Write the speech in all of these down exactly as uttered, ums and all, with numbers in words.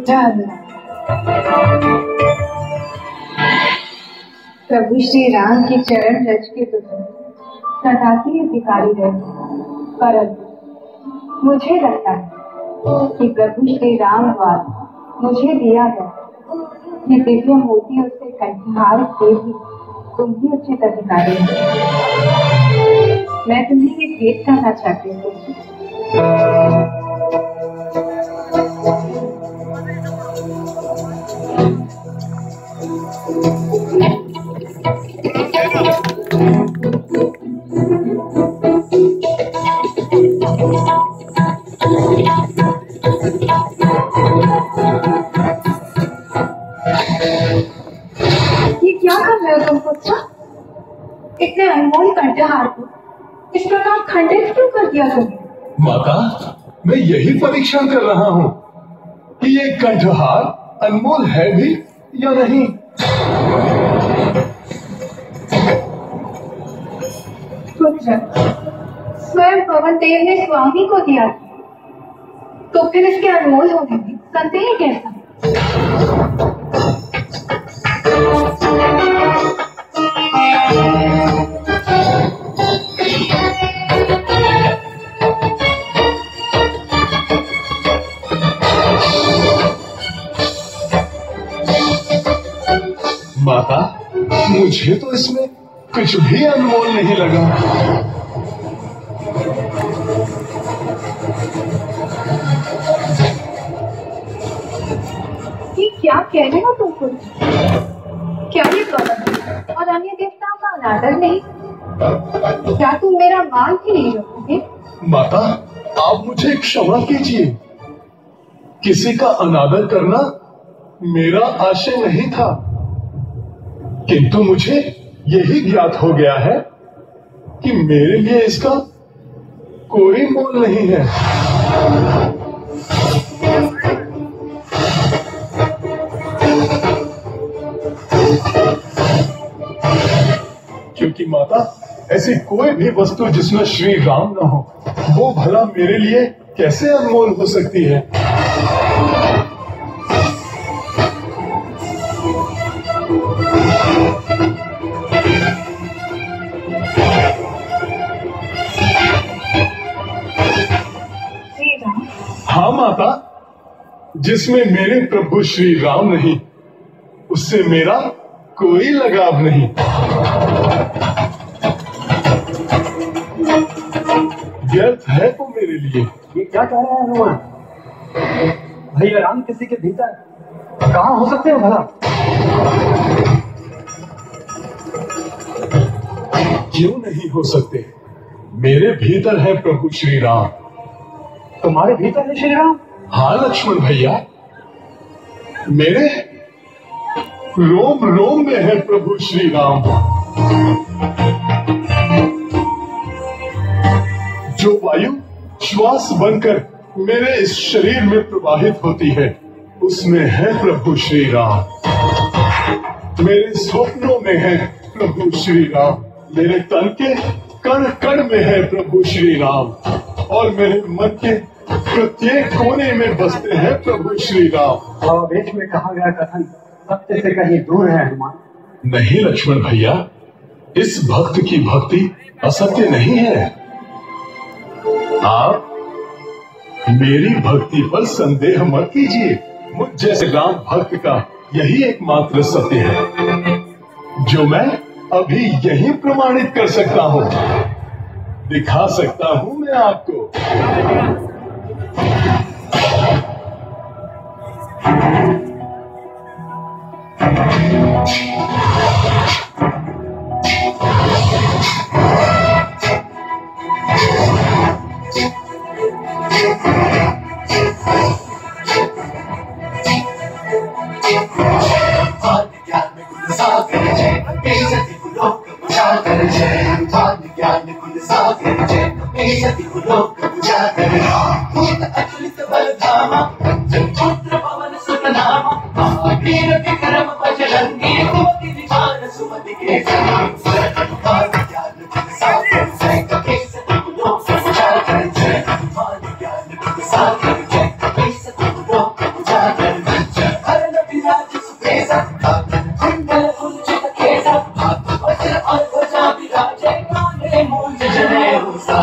प्रभु श्री राम की चरण रज के तो सदा ही अधिकारी रहे, परंतु मुझे लगता है कि प्रभु श्री राम द्वारा मुझे दिया गया ये दिव्य मोतियों से कंठहार के भी तुम ही उचित अधिकारी हो। मैं तुम्हें ये भेंट करना चाहती हूँ। ये क्या कर रहे हो तुम पुत्र? इतने अनमोल कंठहार को इस प्रकार खंडित क्यों कर दिया तुमने? माता, मैं यही परीक्षण कर रहा हूँ कि ये कंठहार अनमोल है भी या नहीं। पुत्र, स्वयं पवन देव ने स्वामी को दिया तो फिर इसके अनमोल होने में संदेह कैसा? माता, मुझे तो इसमें कुछ भी अनमोल नहीं लगा। ये क्या कह रहे हो तुम कुछ? क्या ये पवन और अन्य देवताओं का अनादर नहीं? क्या तुम मेरा मान ही नहीं रखोगे? माता, आप मुझे क्षमा कीजिए। किसी का अनादर करना मेरा आशय नहीं था, किंतु मुझे यही ज्ञात हो गया है कि मेरे लिए इसका कोई मोल नहीं है। क्योंकि माता, ऐसी कोई भी वस्तु जिसमें श्री राम न हो, वो भला मेरे लिए कैसे अनमोल हो सकती है? हाँ माता, जिसमें मेरे प्रभु श्री राम नहीं, उससे मेरा कोई लगाव नहीं। व्यर्थ है वो मेरे लिए। ये क्या कह रहे हैं हनुमान? भैया राम किसी के भीतर कहाँ हो सकते हो भला? क्यों नहीं हो सकते? मेरे भीतर है प्रभु श्री राम। तुम्हारे भीतर है श्री राम? हाँ लक्ष्मण भैया, मेरे रोम रोम में है प्रभु श्री राम। जो वायु श्वास बनकर मेरे इस शरीर में प्रवाहित होती है, उसमें है प्रभु श्री राम। मेरे स्वप्नों में है प्रभु श्री राम। मेरे तन के कण कण में है प्रभु श्री राम, और मेरे मन के प्रत्येक कोने में बसते हैं प्रभु श्री राम। भावावेश में कहा गया कथन सत्य से कहीं दूर है हनुमान। नहीं लक्ष्मण भैया, इस भक्त की भक्ति असत्य नहीं है। आप मेरी भक्ति पर संदेह मत कीजिए। मुझ जैसे राम भक्त का यही एकमात्र सत्य है, जो मैं अभी यही प्रमाणित कर सकता हूँ। दिखा सकता हूँ मैं आपको।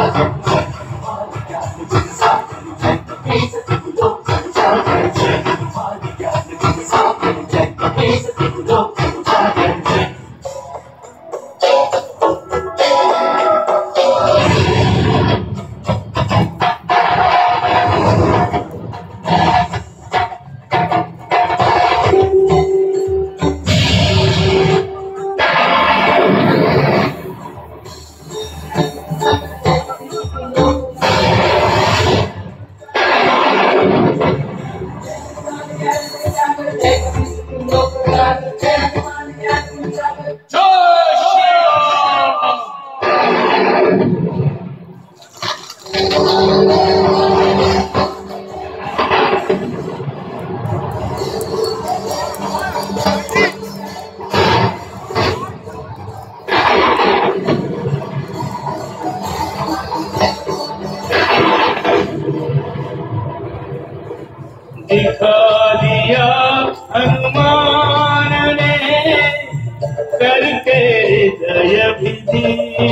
दिखा दिया हनुमान ने करके दया विधि,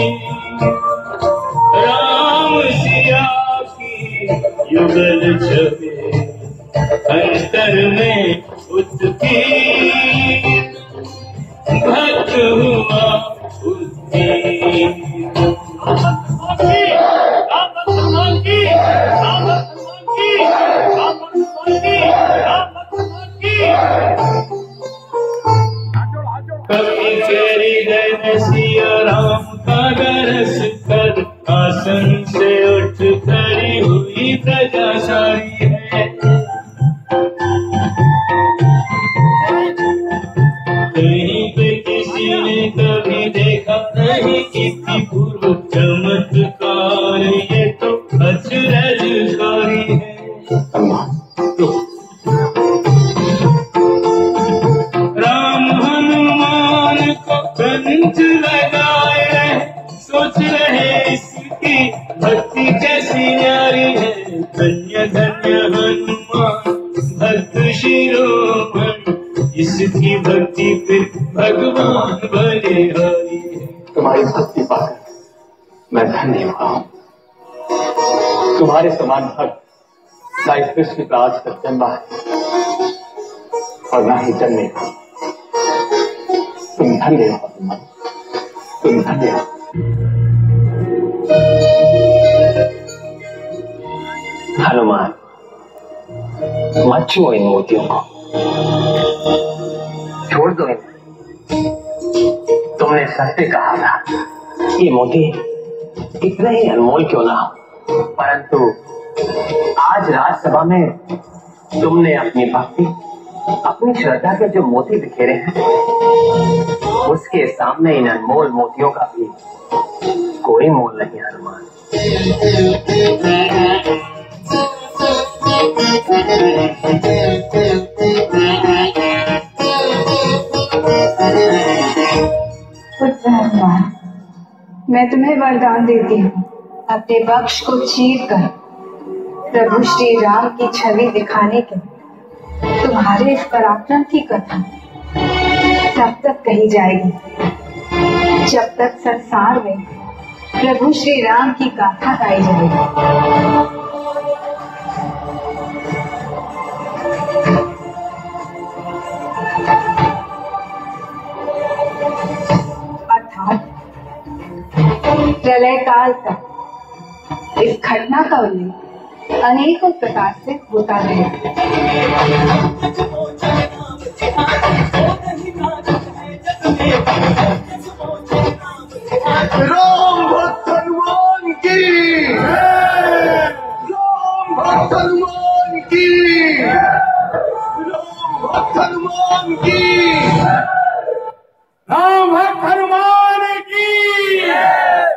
राम सिया की युगल छवि अंतर में उसकी, भक्त हुआ उसकी। कभी तेरी दया सिया राम का दरस कर, आसन से उठ खड़ी हुई प्रजा सारी है। कहीं पे किसी ने कभी देखा नहीं इतनी पूर्व चमत्कार, ये तो अचरजकारी है। राम हनुमान को कंच लगाए, सोच रहे इसकी भक्ति कैसी न्यारी है। धन्य धन्य हनुमान भक्त शिरोमण, इसकी भक्ति फिर भगवान बलिहारी है। तुम्हारी भक्ति पाकर मैं धन्य हुआ हूँ। तुम्हारे समान भक्त ना इस विश्व का आज तक जन्मा है और ना ही जन्मेगा। तुम धन्य हो हनुमान, तुम धन्य हो। हनुमान, मत छुओ इन मोतियों को, छोड़ दो इन्हें। तुमने सत्य कहा था, ये मोती कितने ही अनमोल क्यों ना हो, परंतु आज राजसभा में तुमने अपनी भक्ति, अपनी श्रद्धा के जो मोती बिखेरे हैं, उसके सामने इन अनमोल मोतियों का भी कोई मोल नहीं। हनुमान, हनुमान, मैं तुम्हें वरदान देती हूँ, अपने वक्ष को चीर कर प्रभु श्री राम की छवि दिखाने के तुम्हारे इस पराक्रम की कथा तब तक कही जाएगी जब तक संसार में प्रभु श्री राम की गाथा गाई जाएगी। अर्थात प्रलय काल तक इस घटना का उल्लेख अनेकों प्रकार से होता रहे। राम भक्त हनुमान की, राम भक्त हनुमान की, राम भक्त हनुमान की, राम भक्त हनुमान की।